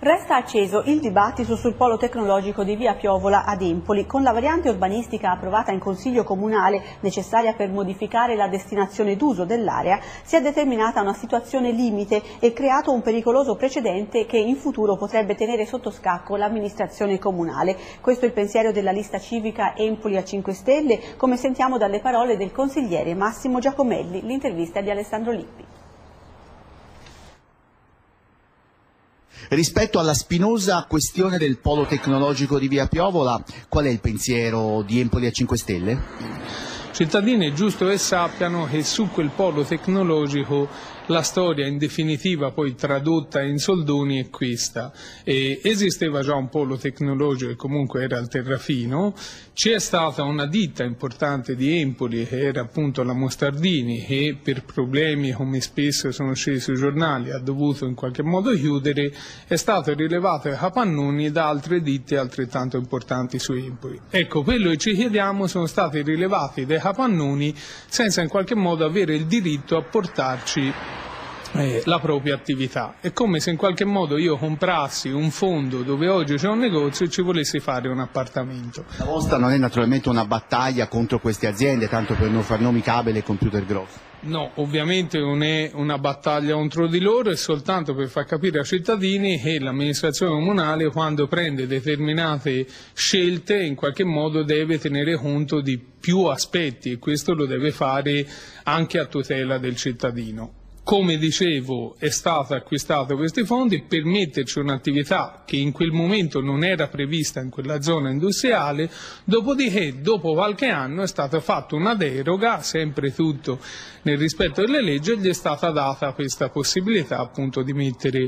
Resta acceso il dibattito sul polo tecnologico di via Piovola ad Empoli. Con la variante urbanistica approvata in Consiglio Comunale, necessaria per modificare la destinazione d'uso dell'area, si è determinata una situazione limite e creato un pericoloso precedente che in futuro potrebbe tenere sotto scacco l'amministrazione comunale. Questo è il pensiero della lista civica Empoli a 5 Stelle, come sentiamo dalle parole del consigliere Massimo Giacomelli. L'intervista è di Alessandro Lippi. Rispetto alla spinosa questione del polo tecnologico di via Piovola, qual è il pensiero di Empoli a 5 Stelle? Cittadini è giusto che sappiano che su quel polo tecnologico la storia in definitiva poi tradotta in soldoni è questa. Esisteva già un polo tecnologico che comunque era al Terrafino, c'è stata una ditta importante di Empoli che era appunto la Mostardini che per problemi, come spesso sono scesi sui giornali, ha dovuto in qualche modo chiudere, è stato rilevato ai capannoni da altre ditte altrettanto importanti su Empoli. Ecco, quello che ci chiediamo sono stati rilevati dai capannoni senza in qualche modo avere il diritto a portarci la propria attività. È come se in qualche modo io comprassi un fondo dove oggi c'è un negozio e ci volessi fare un appartamento. La vostra non è naturalmente una battaglia contro queste aziende, tanto per non far nomi Cabel e Computer Grossi? No, ovviamente non è una battaglia contro di loro, è soltanto per far capire ai cittadini che l'amministrazione comunale, quando prende determinate scelte, in qualche modo deve tenere conto di più aspetti e questo lo deve fare anche a tutela del cittadino. Come dicevo, è stato acquistato questi fondi per metterci un'attività che in quel momento non era prevista in quella zona industriale, dopodiché dopo qualche anno è stata fatta una deroga, sempre tutto nel rispetto delle leggi, e gli è stata data questa possibilità appunto di mettere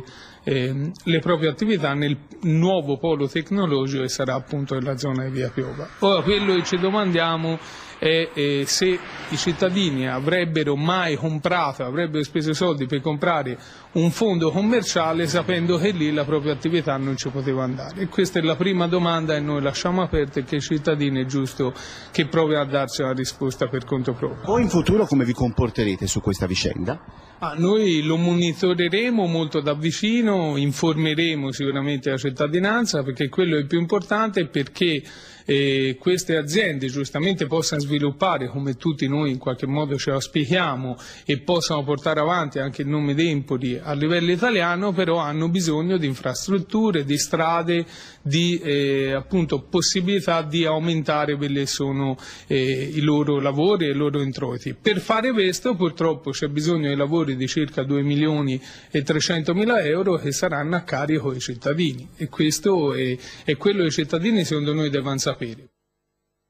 le proprie attività nel nuovo polo tecnologico che sarà appunto nella zona di via Piovola. Ora quello che ci domandiamo è se i cittadini avrebbero mai comprato, avrebbero speso soldi per comprare un fondo commerciale sapendo che lì la propria attività non ci poteva andare. E questa è la prima domanda e noi lasciamo aperta, che i cittadini è giusto che provino a darci una risposta per conto proprio. Voi in futuro come vi comporterete su questa vicenda? Noi lo monitoreremo molto da vicino, informeremo sicuramente la cittadinanza, perché quello è il più importante, perché queste aziende giustamente possano sviluppare, come tutti noi in qualche modo ci auspichiamo, e possano portare avanti anche il nome di Empoli a livello italiano, però hanno bisogno di infrastrutture, di strade, di appunto possibilità di aumentare quelli che sono i loro lavori e i loro introiti. Per fare questo purtroppo c'è bisogno di lavori di circa 2.300.000 euro che saranno a carico dei cittadini, e questo è quello che i cittadini secondo noi devono sapere.